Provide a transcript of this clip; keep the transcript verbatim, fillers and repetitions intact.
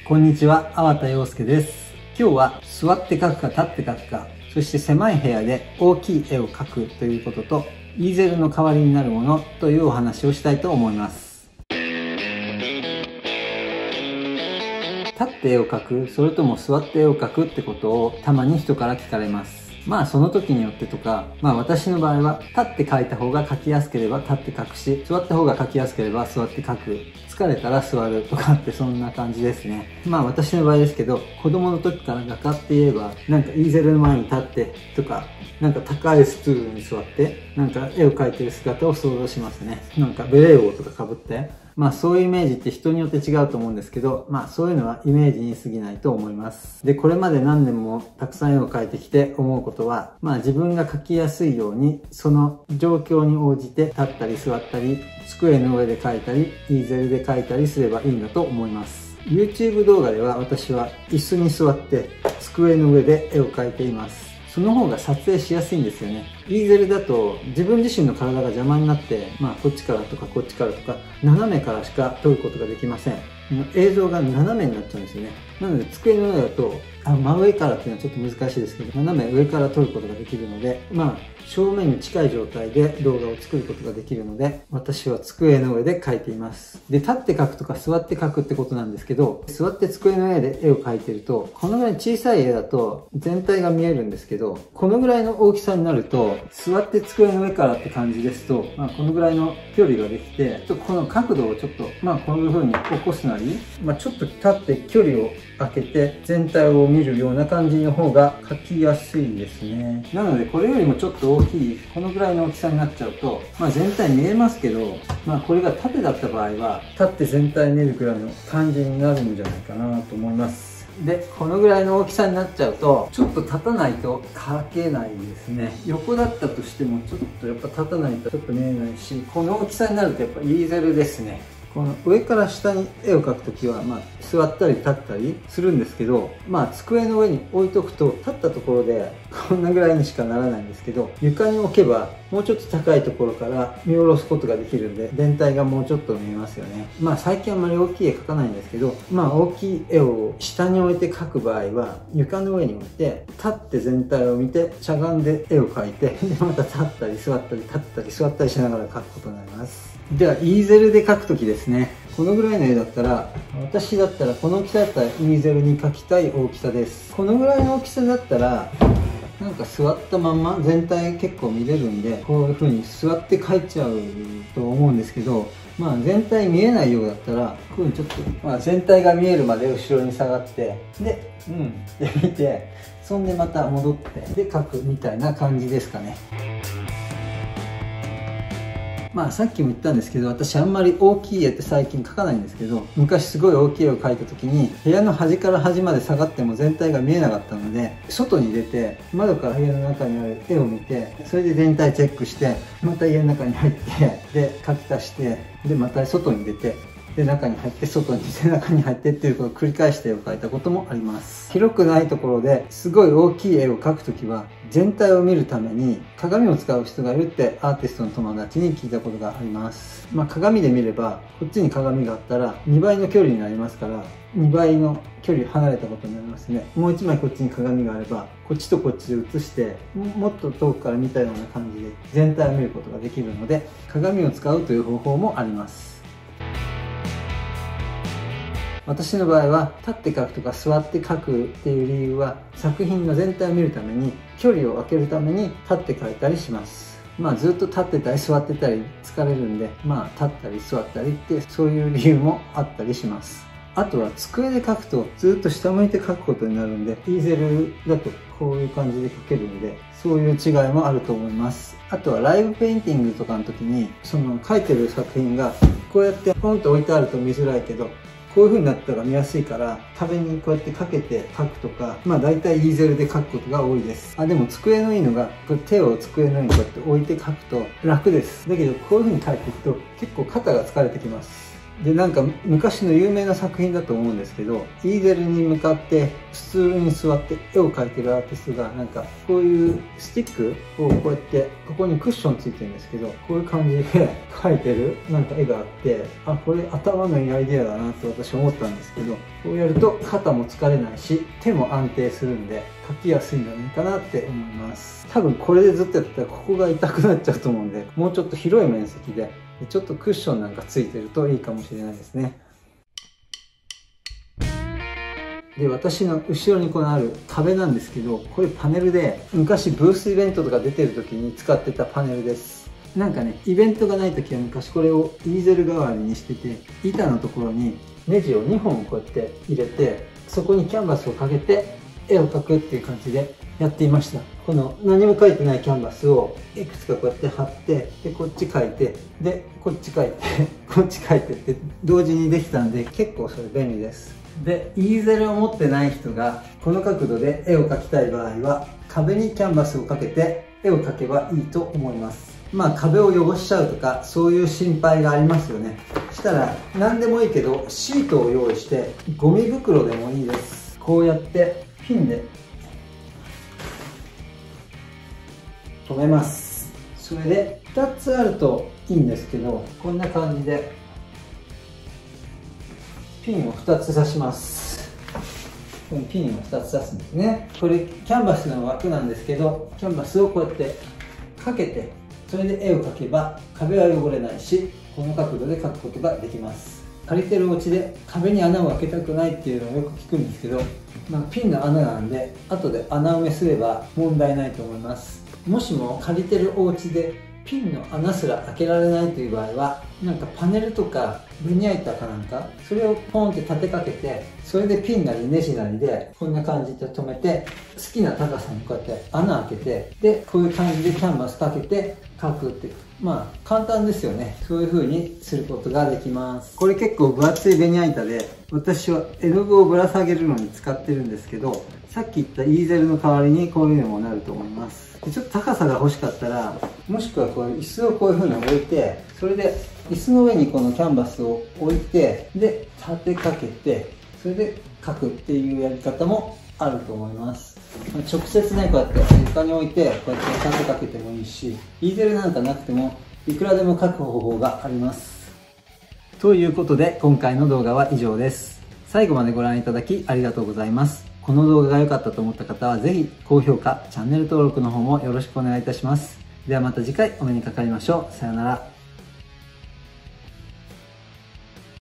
こんにちは、粟田洋介です。今日は座って描くか立って描くか、そして狭い部屋で大きい絵を描くということと、イーゼルの代わりになるものというお話をしたいと思います。立って絵を描く、それとも座って絵を描くってことをたまに人から聞かれます。まあその時によってとか、まあ私の場合は立って描いた方が描きやすければ立って描くし、座った方が描きやすければ座って描く。疲れたら座るとかってそんな感じですね。まあ私の場合ですけど、子供の時から画家って言えば、なんかイーゼルの前に立ってとか、なんか高いスツールに座って、なんか絵を描いてる姿を想像しますね。なんかベレー帽とか被って。まあそういうイメージって人によって違うと思うんですけど、まあそういうのはイメージに過ぎないと思います。で、これまで何年もたくさん絵を描いてきて思うことは、まあ自分が描きやすいように、その状況に応じて立ったり座ったり、机の上で描いたり、イーゼルで描いたりすればいいんだと思います。YouTube 動画では私は椅子に座って机の上で絵を描いています。その方が撮影しやすいんですよね。イーゼルだと自分自身の体が邪魔になって、まあこっちからとかこっちからとか斜めからしか撮ることができません。映像が斜めになっちゃうんですよね。なので机の上だと、あ真上からっていうのはちょっと難しいですけど、斜め上から撮ることができるので、まあ正面に近い状態で動画を作ることができるので、私は机の上で描いています。で、立って描くとか座って描くってことなんですけど、座って机の上で絵を描いてると、このぐらい小さい絵だと全体が見えるんですけど、このぐらいの大きさになると、座って机の上からって感じですと、まあこのぐらいの距離ができて、ちょっとこの角度をちょっと、まあこういう風に起こすなり、まあちょっと立って距離を空けて全体を見るような感じの方が描きやすいですね。なのでこれよりもちょっと大きい、このぐらいの大きさになっちゃうと、まあ全体見えますけど、まあこれが縦だった場合は、立って全体見えるぐらいの感じになるんじゃないかなと思います。で、このぐらいの大きさになっちゃうと、ちょっと立たないと描けないですね。横だったとしても、ちょっとやっぱ立たないとちょっと見えないし、この大きさになるとやっぱイーゼルですね。この上から下に絵を描くときは、まあ、座ったり立ったりするんですけど、まあ、机の上に置いとくと、立ったところでこんなぐらいにしかならないんですけど、床に置けば、もうちょっと高いところから見下ろすことができるんで、全体がもうちょっと見えますよね。まあ、最近あんまり大きい絵描かないんですけど、まあ、大きい絵を下に置いて描く場合は、床の上に置いて、立って全体を見て、しゃがんで絵を描いて、で、また立ったり座ったり立ったり座ったりしながら描くことになります。では、イーゼルで描くときですね。このぐらいの絵だったら、私だったらこの大きさだったらイーゼルに描きたい大きさです。このぐらいの大きさだったら、なんか座ったまんま全体結構見れるんで、こういう風に座って描いちゃうと思うんですけど、まあ全体見えないようだったら、こういう風にちょっと、まあ全体が見えるまで後ろに下がって、で、うん、で見て、そんでまた戻って、で描くみたいな感じですかね。まあさっきも言ったんですけど、私あんまり大きい絵って最近描かないんですけど、昔すごい大きい絵を描いた時に、部屋の端から端まで下がっても全体が見えなかったので、外に出て、窓から部屋の中にある絵を見て、それで全体チェックして、また家の中に入って、で、描き足して、で、また外に出て、で、中に入って、外に出て、中に入ってっていうことを繰り返して絵を描いたこともあります。広くないところですごい大きい絵を描くときは、全体を見るために鏡を使う人がいるってアーティストの友達に聞いたことがあります。まあ鏡で見れば、こっちに鏡があったらにばいの距離になりますから、にばいの距離離れたことになりますね。もういちまいこっちに鏡があれば、こっちとこっちで写して、もっと遠くから見たような感じで全体を見ることができるので、鏡を使うという方法もあります。私の場合は立って描くとか座って描くっていう理由は作品の全体を見るために距離を空けるために立って描いたりします。まあずっと立ってたり座ってたり疲れるんで、まあ立ったり座ったりってそういう理由もあったりします。あとは机で描くとずっと下向いて描くことになるんで、イーゼルだとこういう感じで描けるんで、そういう違いもあると思います。あとはライブペインティングとかの時に、その描いてる作品がこうやってポンと置いてあると見づらいけど、こういう風になったら見やすいから、壁にこうやってかけて描くとか、まあ大体イーゼルで描くことが多いです。あ、でも机のいいのが、これ手を机の上にこうやって置いて描くと楽です。だけどこういう風に描いていくと結構肩が疲れてきます。 で、なんか昔の有名な作品だと思うんですけど、イーゼルに向かってスツールに座って絵を描いてるアーティストが、なんかこういうスティックをこうやってここにクッションついてるんですけど、こういう感じで描いてるなんか絵があって、あ、これ頭のいいアイデアだなと私思ったんですけど、こうやると肩も疲れないし手も安定するんで描きやすいんじゃないかなって思います。多分これでずっとやってたらここが痛くなっちゃうと思うんで、もうちょっと広い面積でちょっとクッションなんかついてるといいかもしれないですね。で、私の後ろにこのある壁なんですけど、これパネルで昔ブースイベントとか出てる時に使ってたパネルです。なんかね、イベントがない時は昔これをイーゼル代わりにしてて、板のところにネジをにほんこうやって入れて、そこにキャンバスをかけて絵を描くっていう感じでやっていました。この何も描いてないキャンバスをいくつかこうやって貼って、でこっち描いて、でこっち描いてこっち描いてって同時にできたんで、結構それ便利です。で、イーゼルを持ってない人がこの角度で絵を描きたい場合は、壁にキャンバスをかけて絵を描けばいいと思います。まあ壁を汚しちゃうとかそういう心配がありますよね。したら何でもいいけどシートを用意して、ゴミ袋でもいいです。こうやってピンで止めます。それでふたつあるといいんですけど、こんな感じでピンをふたつ刺します。このピンをふたつ刺すんですね。これキャンバスの枠なんですけど、キャンバスをこうやってかけて、それで絵を描けば壁は汚れないし、この角度で描くことができます。借りてるお家で壁に穴を開けたくないっていうのをよく聞くんですけど、まあ、ピンの穴なんで後で穴埋めすれば問題ないと思います。もしも借りてるお家でピンの穴すら開けられないという場合は、なんかパネルとかベニヤ板かなんか、それをポンって立てかけて、それでピンなりネジなりでこんな感じで留めて、好きな高さにこうやって穴開けて、でこういう感じでキャンバスかけて描くっていう、まあ簡単ですよね。そういう風にすることができます。これ結構分厚いベニヤ板で、私は絵の具をぶら下げるのに使ってるんですけど、さっき言ったイーゼルの代わりにこういうのもなると思います。でちょっと高さが欲しかったら、もしくはこういう椅子をこういう風に置いて、それで椅子の上にこのキャンバスを置いて、で立てかけて、それで描くっていうやり方もあると思います。直接ね、こうやって床に置いてこうやって立てかけてもいいし、イーゼルなんかなくてもいくらでも描く方法があります。ということで今回の動画は以上です。最後までご覧いただきありがとうございます。この動画が良かったと思った方はぜひ高評価、チャンネル登録の方もよろしくお願いいたします。ではまた次回お目にかかりましょう。さようなら。